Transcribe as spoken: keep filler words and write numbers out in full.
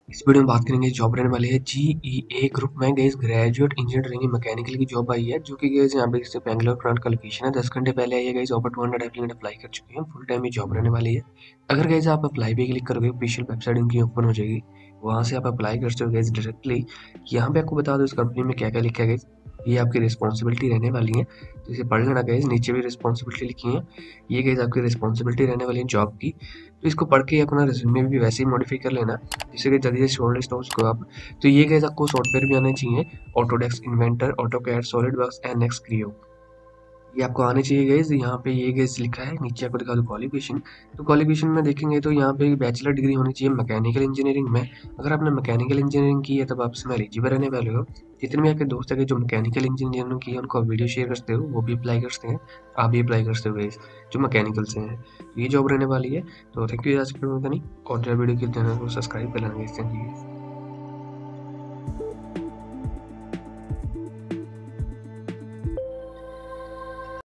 इस वीडियो में बात करेंगे जॉब रहने वाली है जी ई ए ग्रुप में गाइस ग्रेजुएट इंजीनियरिंग मैकेनिकल की जॉब आई है जो कि गाइस यहाँ पे इससे बेंगलोर फ्रंट का लोकेशन है। दस घंटे पहले आई है guys. Over two hundred applicant apply कर चुके हैं। फुल टाइम ये जॉब रहने वाली है। अगर गाइस आप अप्लाई पे क्लिक करोगे ऑफिशियल वेबसाइट इनकी ओपन हो जाएगी। वहां से आप अप्लाई कर सकते हो गाइस डायरेक्टली। यहाँ पे आपको बता दो इस कंपनी में क्या क्या लिखा है गाइस। ये आपकी रिस्पॉन्सिबिलिटी रहने वाली है, तो इसे पढ़ लेना गाइस। नीचे भी रिस्पॉन्सिबिलिटी लिखी है। ये गाइस आपकी रिस्पॉन्सिबिलिटी रहने वाली है जॉब की। तो इसको पढ़ के अपना रिज्यूमे भी वैसे ही मॉडिफाई कर लेना जिससे कि जल्दी से शॉर्टलिस्ट हो उसको आप। तो ये गाइस आपको सॉफ्टवेयर भी आने चाहिए। Autodesk Inventor, AutoCAD, SolidWorks, NX, Creo, ये आपको आने चाहिए गाइस। यहाँ पे ये गाइस लिखा है। नीचे आपको दिखा दो क्वालिफिकेशन। तो क्वालिफिकेशन में देखेंगे तो यहाँ पे बैचलर डिग्री होनी चाहिए मैकेनिकल इंजीनियरिंग में। अगर आपने मैकेनिकल इंजीनियरिंग की है तब आप इसमें एलिजिबल रहने वाले हो। जितने भी आपके दोस्त है जो मैकेनिकल इंजीनियरिंग की है उनको आप वीडियो शेयर करते हो, वो भी अप्लाई करते हैं। आप भी अप्लाई करते हो गाइस जो मैकेनिकल से हैं। तो ये जॉब रहने वाली है। तो थैंक यू आज के वीडियो में, और वीडियो की चैनल को सब्सक्राइब कर लेना गाइस। Thank you.